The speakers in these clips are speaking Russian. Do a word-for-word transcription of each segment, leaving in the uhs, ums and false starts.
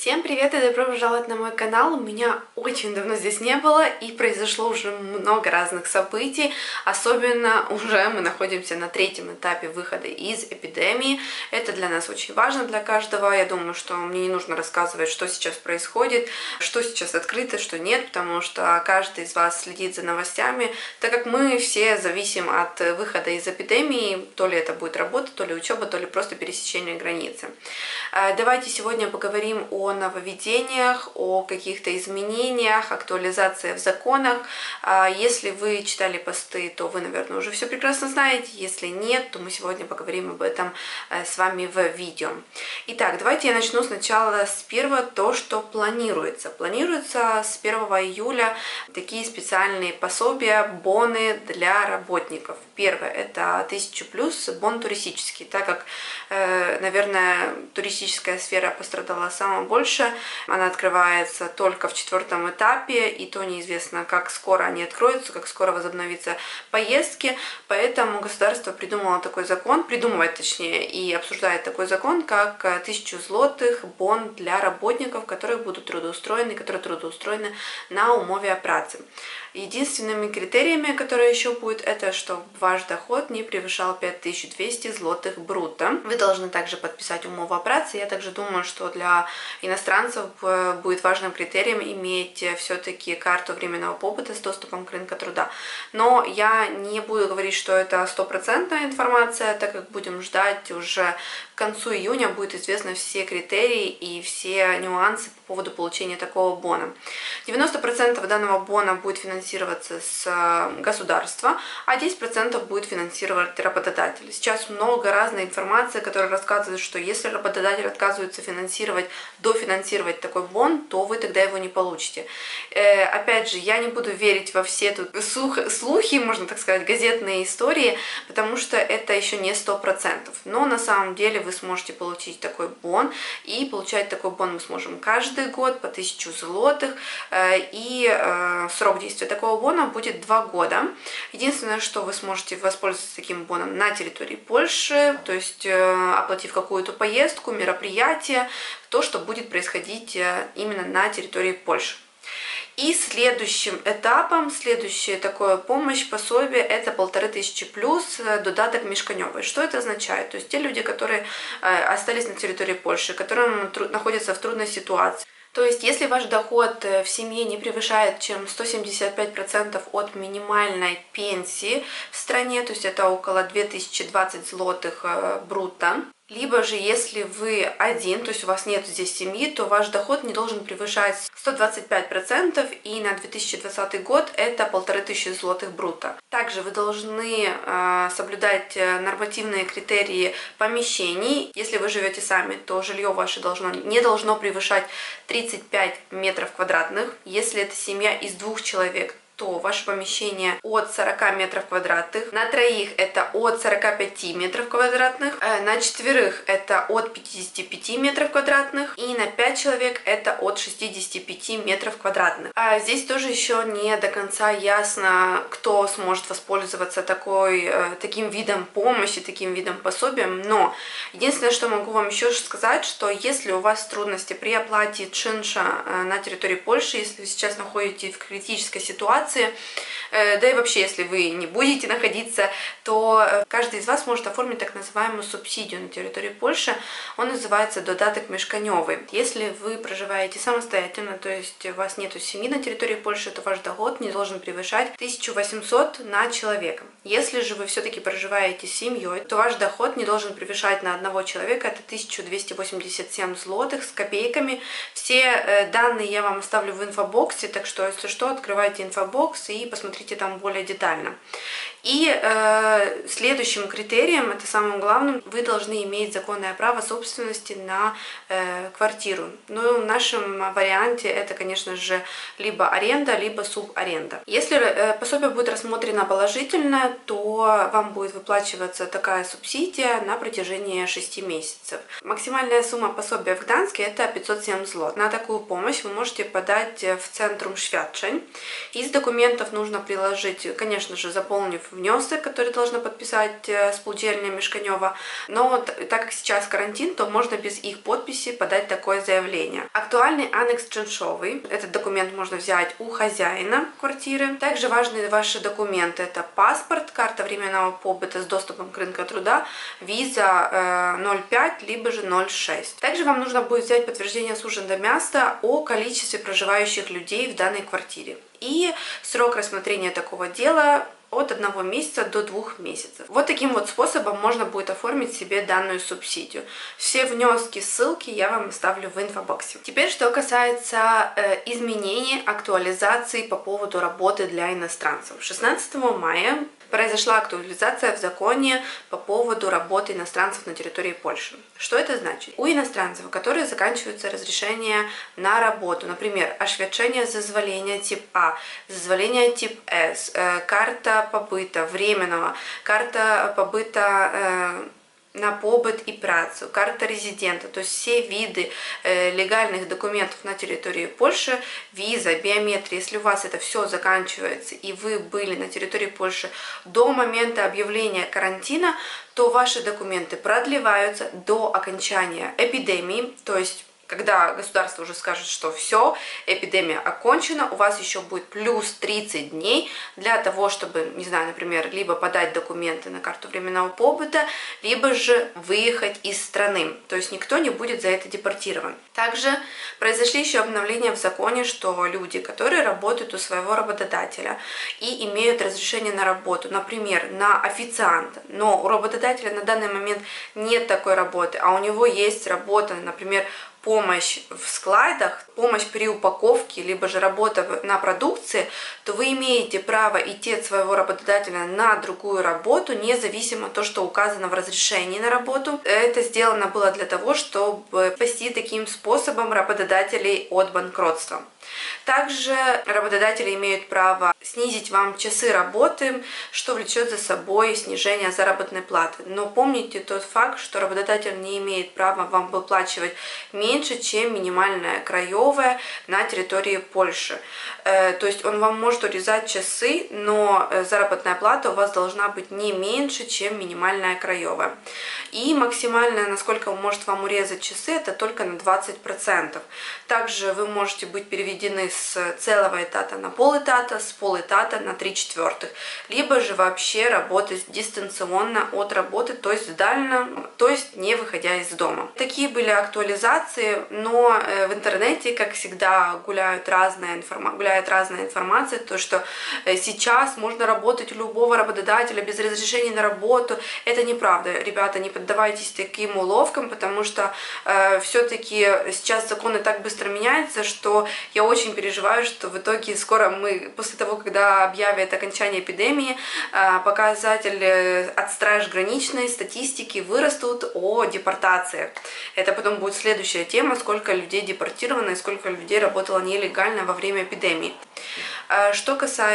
Всем привет и добро пожаловать на мой канал. Меня очень давно здесь не было и произошло уже много разных событий. Особенно уже мы находимся на третьем этапе выхода из эпидемии. Это для нас очень важно, для каждого. Я думаю, что мне не нужно рассказывать, что сейчас происходит, что сейчас открыто, что нет, потому что каждый из вас следит за новостями, так как мы все зависим от выхода из эпидемии. То ли это будет работа, то ли учеба, то ли просто пересечение границы. Давайте сегодня поговорим о нововведениях, о каких-то изменениях, актуализации в законах. Если вы читали посты, то вы, наверное, уже все прекрасно знаете. Если нет, то мы сегодня поговорим об этом с вами в видео. Итак, давайте я начну сначала с первого, то, что планируется. Планируется с первого июля такие специальные пособия, боны для работников. Первое – это тысяча плюс, бон туристический, так как, наверное, туристическая сфера пострадала самое больше. Она открывается только в четвертом этапе, и то неизвестно, как скоро они откроются, как скоро возобновятся поездки. Поэтому государство придумало такой закон, придумывает точнее, и обсуждает такой закон, как тысячу злотых бон для работников, которые будут трудоустроены, которые трудоустроены на умове о праце. Единственными критериями, которые еще будут, это чтобы ваш доход не превышал пять тысяч двести злотых брутто. Вы должны также подписать умову о праце. Я также думаю, что для иностранцев будет важным критерием иметь все-таки карту временного побыта с доступом к рынку труда. Но я не буду говорить, что это стопроцентная информация, так как будем ждать уже к концу июня будет известны все критерии и все нюансы по поводу получения такого бона. девяносто процентов данного бона будет финансироваться с государства, а десять процентов будет финансировать работодатель. Сейчас много разной информации, которая рассказывает, что если работодатель отказывается финансировать, дофинансировать такой бон, то вы тогда его не получите. Э, опять же, я не буду верить во все тут слухи, можно так сказать, газетные истории, потому что это еще не сто процентов. Но на самом деле вы сможете получить такой бон, и получать такой бон мы сможем каждый год по тысячу злотых, э, и э, срок действия такого бона будет два года. Единственное, что вы сможете воспользоваться таким боном на территории Польши, то есть э, оплатив какую-то поездку, мероприятие, то, что будет происходить именно на территории Польши. И следующим этапом, следующая такая помощь, пособие, это полторы тысячи плюс додаток мешканёвый. Что это означает? То есть те люди, которые остались на территории Польши, которым находятся в трудной ситуации. То есть, если ваш доход в семье не превышает чем сто семьдесят пять процентов от минимальной пенсии в стране, то есть это около две тысячи двадцать злотых брутто, либо же, если вы один, то есть у вас нет здесь семьи, то ваш доход не должен превышать сто двадцать пять процентов, и на две тысячи двадцатый год это полторы тысячи злотых брутто. Также вы должны э, соблюдать нормативные критерии помещений. Если вы живете сами, то жилье ваше должно, не должно превышать тридцать пять метров квадратных. Если это семья из двух человек, то ваше помещение от сорока метров квадратных, на троих это от сорока пяти метров квадратных, на четверых это от пятидесяти пяти метров квадратных, и на пять человек это от шестидесяти пяти метров квадратных. А здесь тоже еще не до конца ясно, кто сможет воспользоваться такой, таким видом помощи, таким видом пособием, но единственное, что могу вам еще сказать, что если у вас трудности при оплате чинша на территории Польши, если вы сейчас находитесь в критической ситуации, да и вообще, если вы не будете находиться, то каждый из вас может оформить так называемую субсидию на территории Польши. Он называется додаток мешканёвый. Если вы проживаете самостоятельно, то есть у вас нет семьи на территории Польши, то ваш доход не должен превышать тысячу восемьсот на человека. Если же вы все-таки проживаете с семьей, то ваш доход не должен превышать на одного человека, это тысяча двести восемьдесят семь злотых с копейками. Все данные я вам оставлю в инфобоксе, так что, если что, открывайте инфобокс и посмотрите там более детально. И э, следующим критерием, это самым главным, вы должны иметь законное право собственности на э, квартиру. Но в нашем варианте это, конечно же, либо аренда, либо субаренда. Если э, пособие будет рассмотрено положительно, то вам будет выплачиваться такая субсидия на протяжении шести месяцев. Максимальная сумма пособия в Гданске это пятьсот семь злот. На такую помощь вы можете подать в Центрум Świadczeń и с документами документов нужно приложить, конечно же, заполнив внесок, который должна подписать Спілчерня Мішканьова. Но так как сейчас карантин, то можно без их подписи подать такое заявление. Актуальный аннекс чиншовый. Этот документ можно взять у хозяина квартиры. Также важные ваши документы. Это паспорт, карта временного побыта с доступом к рынку труда, виза ноль пять, либо же ноль шесть. Также вам нужно будет взять подтверждение с ужин до места о количестве проживающих людей в данной квартире. И срок рассмотрения такого дела от одного месяца до двух месяцев. Вот таким вот способом можно будет оформить себе данную субсидию. Все внески, ссылки я вам оставлю в инфобоксе. Теперь, что касается э, изменений, актуализации по поводу работы для иностранцев. шестнадцатого мая произошла актуализация в законе по поводу работы иностранцев на территории Польши. Что это значит? У иностранцев, у которых заканчиваются разрешения на работу, например, освящение зазволения тип А, зазволение тип С, э, карта побыта временного, карта побыта э, на побыт и працу, карта резидента, то есть все виды э, легальных документов на территории Польши, виза, биометрия, если у вас это все заканчивается и вы были на территории Польши до момента объявления карантина, то ваши документы продлеваются до окончания эпидемии, то есть когда государство уже скажет, что все, эпидемия окончена, у вас еще будет плюс тридцать дней для того, чтобы, не знаю, например, либо подать документы на карту временного побыта, либо же выехать из страны. То есть никто не будет за это депортирован. Также произошли еще обновления в законе, что люди, которые работают у своего работодателя и имеют разрешение на работу, например, на официанта, но у работодателя на данный момент нет такой работы, а у него есть работа, например, помощь в складах, помощь при упаковке, либо же работа на продукции, то вы имеете право идти от своего работодателя на другую работу, независимо от того, что указано в разрешении на работу. Это сделано было для того, чтобы спасти таким способом работодателей от банкротства. Также работодатели имеют право снизить вам часы работы, что влечет за собой снижение заработной платы. Но помните тот факт, что работодатель не имеет права вам выплачивать меньше, чем минимальная краевая на территории Польши. То есть он вам может урезать часы, но заработная плата у вас должна быть не меньше, чем минимальная краевая. И максимальная, насколько он может вам урезать часы, это только на двадцать процентов. Также вы можете быть переведены с целого этата на полэтата, с полэтата на три четвертых. Либо же вообще работать дистанционно от работы, то есть вдально, то есть не выходя из дома. Такие были актуализации, но в интернете, как всегда, гуляют разная информация, гуляет разная информация, то что сейчас можно работать у любого работодателя без разрешения на работу. Это неправда. Ребята, не поддавайтесь таким уловкам, потому что э, все-таки сейчас законы так быстро меняются, что я очень переживаю, что в итоге скоро мы, после того, когда объявят окончание эпидемии, э, показатели от страж граничной статистики вырастут о депортации. Это потом будет следующая тема, сколько людей депортировано и сколько людей работало нелегально во время эпидемии. Что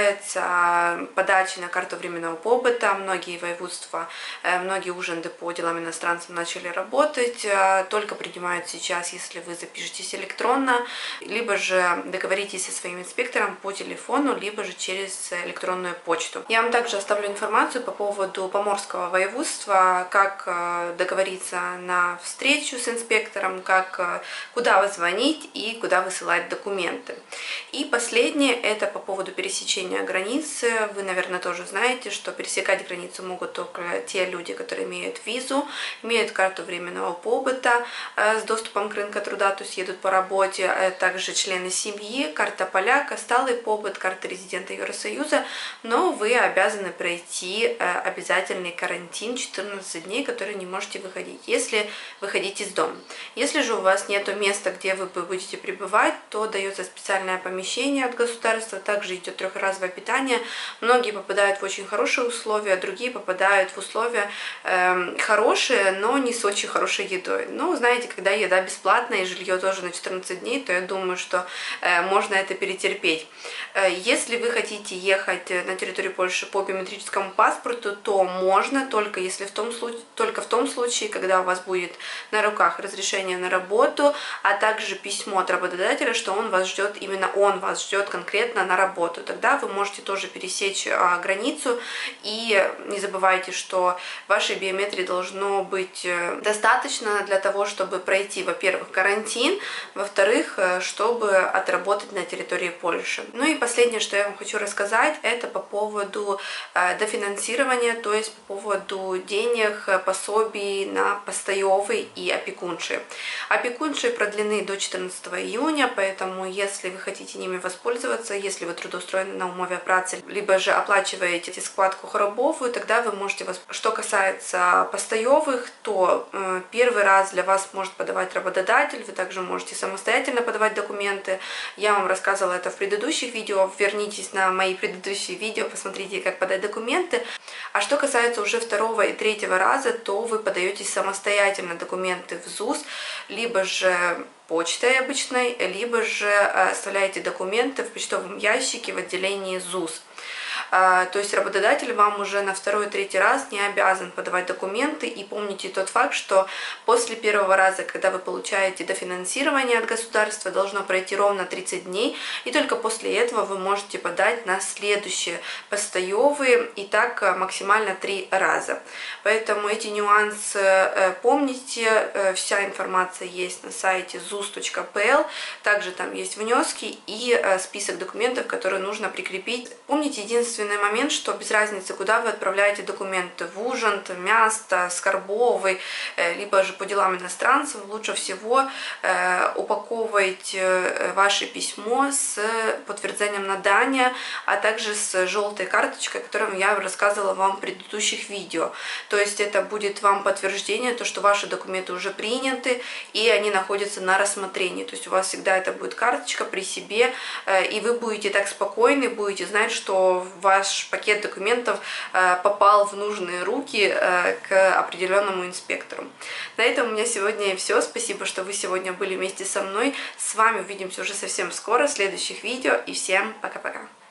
касается подачи на карту временного побыта, многие воеводства, многие ужинды по делам иностранцев начали работать, только принимают сейчас, если вы запишетесь электронно, либо же договоритесь со своим инспектором по телефону, либо же через электронную почту. Я вам также оставлю информацию по поводу Поморского воеводства, как договориться на встречу с инспектором, как, куда звонить и куда высылать документы. И последнее, это по поводу пересечения границы. Вы, наверное, тоже знаете, что пересекать границу могут только те люди, которые имеют визу, имеют карту временного побыта с доступом к рынку труда, то есть едут по работе, также члены семьи, карта поляка, сталый побыт, карта резидента Евросоюза, но вы обязаны пройти обязательный карантин четырнадцать дней, который не можете выходить, если выходить из дома. Если же у вас нет места, где вы будете пребывать, то дается специальное помещение от государства, также идет трехразовое питание. Многие попадают в очень хорошие условия, другие попадают в условия э, хорошие, но не с очень хорошей едой. Но знаете, когда еда бесплатная и жилье тоже на четырнадцать дней, то я думаю, что э, можно это перетерпеть. Э, если вы хотите ехать на территорию Польши по биометрическому паспорту, то можно, только если в том случае, только в том случае, когда у вас будет на руках разрешение на работу, а также письмо от работодателя, что он вас ждет, именно он вас ждет конкретно на на работу. Тогда вы можете тоже пересечь а, границу, и не забывайте, что вашей биометрии должно быть достаточно для того, чтобы пройти, во-первых, карантин, во-вторых, чтобы отработать на территории Польши. Ну и последнее, что я вам хочу рассказать, это по поводу дофинансирования, то есть по поводу денег, пособий на постоёвый и опекунши. Опекунши продлены до четырнадцатого июня, поэтому если вы хотите ними воспользоваться, если вы трудоустроены на умове працы, либо же оплачиваете складку хворобовую, тогда вы можете воспользоваться. Что касается постоёвых, то э, первый раз для вас может подавать работодатель, вы также можете самостоятельно подавать документы. Я вам рассказывала это в предыдущих видео, вернитесь на мои предыдущие видео, посмотрите, как подать документы. А что касается уже второго и третьего раза, то вы подаете самостоятельно документы в ЗУС, либо же почтой обычной, либо же оставляете документы в почтовом ящике в отделении ЗУС. То есть работодатель вам уже на второй и третий раз не обязан подавать документы. И помните тот факт, что после первого раза, когда вы получаете дофинансирование от государства, должно пройти ровно тридцать дней, и только после этого вы можете подать на следующие постоёвые, и так максимально три раза. Поэтому эти нюансы помните, вся информация есть на сайте зус точка пэ эл, также там есть внески и список документов, которые нужно прикрепить. Помните единственный момент, что без разницы, куда вы отправляете документы, в Ужант, Място, Скарбовый, либо же по делам иностранцев, лучше всего упаковывайте ваше письмо с подтверждением надания, а также с желтой карточкой, о которой я рассказывала вам в предыдущих видео. То есть это будет вам подтверждение, то, что ваши документы уже приняты и они находятся на рассмотрении. То есть у вас всегда это будет карточка при себе, и вы будете так спокойны, будете знать, что ваш пакет документов попал в нужные руки к определенному инспектору. На этом у меня сегодня все. Спасибо, что вы сегодня были вместе со мной. С вами увидимся уже совсем скоро в следующих видео. И всем пока-пока.